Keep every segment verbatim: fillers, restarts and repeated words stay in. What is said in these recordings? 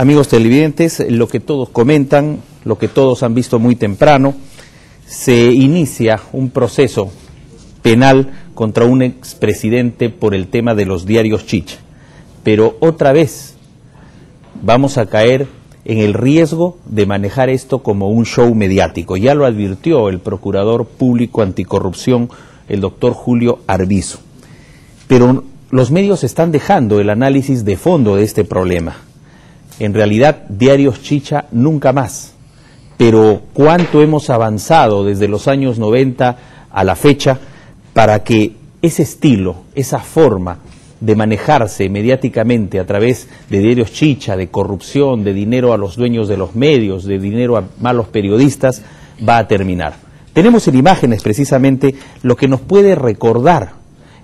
Amigos televidentes, lo que todos comentan, lo que todos han visto muy temprano, se inicia un proceso penal contra un expresidente por el tema de los diarios Chicha. Pero otra vez vamos a caer en el riesgo de manejar esto como un show mediático. Ya lo advirtió el Procurador Público Anticorrupción, el doctor Julio Arbizu. Pero los medios están dejando el análisis de fondo de este problema. En realidad, diarios Chicha nunca más. Pero cuánto hemos avanzado desde los años noventa a la fecha para que ese estilo, esa forma de manejarse mediáticamente a través de diarios Chicha, de corrupción, de dinero a los dueños de los medios, de dinero a malos periodistas, va a terminar. Tenemos en imágenes precisamente lo que nos puede recordar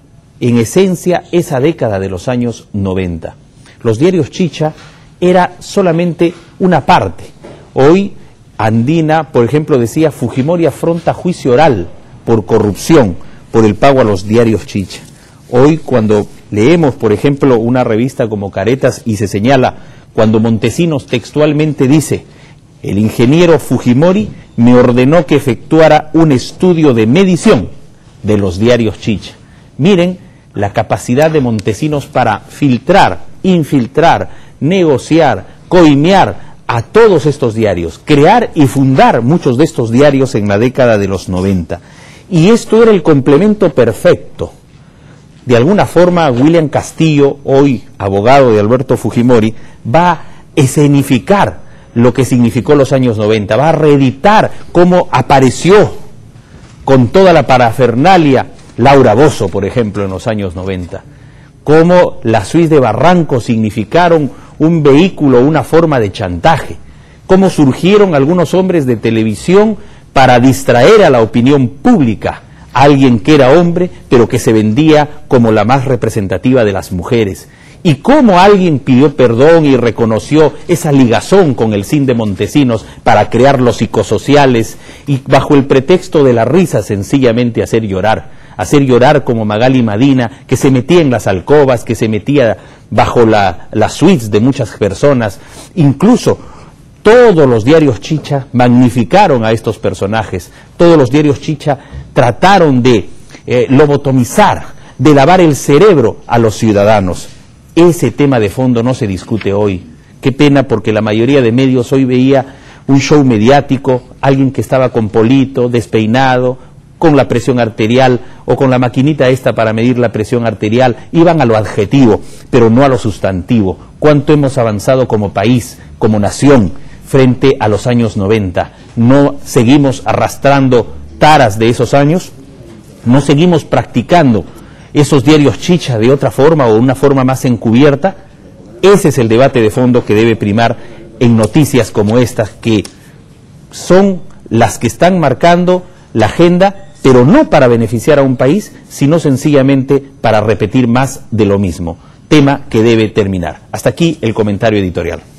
en esencia esa década de los años noventa. Los diarios Chicha era solamente una parte. Hoy Andina, por ejemplo, decía: Fujimori afronta juicio oral por corrupción, por el pago a los diarios Chicha. Hoy, cuando leemos, por ejemplo, una revista como Caretas y se señala, cuando Montesinos textualmente dice: el ingeniero Fujimori me ordenó que efectuara un estudio de medición de los diarios Chicha. Miren la capacidad de Montesinos para filtrar, infiltrar, negociar, coimear a todos estos diarios, crear y fundar muchos de estos diarios en la década de los noventa. Y esto era el complemento perfecto. De alguna forma, William Castillo, hoy abogado de Alberto Fujimori, va a escenificar lo que significó los años noventa, va a reeditar cómo apareció con toda la parafernalia Laura Bozzo, por ejemplo, en los años noventa, cómo las suites de Barranco significaron un vehículo, una forma de chantaje, cómo surgieron algunos hombres de televisión para distraer a la opinión pública, alguien que era hombre, pero que se vendía como la más representativa de las mujeres, y cómo alguien pidió perdón y reconoció esa ligazón con el C I N de Montesinos para crear los psicosociales, y bajo el pretexto de la risa sencillamente hacer llorar, hacer llorar como Magali Madina, que se metía en las alcobas, que se metía bajo la, las suites de muchas personas. Incluso todos los diarios Chicha magnificaron a estos personajes, todos los diarios Chicha trataron de eh, lobotomizar, de lavar el cerebro a los ciudadanos. Ese tema de fondo no se discute hoy. Qué pena, porque la mayoría de medios hoy veía un show mediático, alguien que estaba con polito, despeinado, con la presión arterial o con la maquinita esta para medir la presión arterial, iban a lo adjetivo, pero no a lo sustantivo. ¿Cuánto hemos avanzado como país, como nación, frente a los años noventa? ¿No seguimos arrastrando taras de esos años? ¿No seguimos practicando esos diarios Chicha de otra forma o una forma más encubierta? Ese es el debate de fondo que debe primar en noticias como estas, que son las que están marcando la agenda, pero no para beneficiar a un país, sino sencillamente para repetir más de lo mismo. Tema que debe terminar. Hasta aquí el comentario editorial.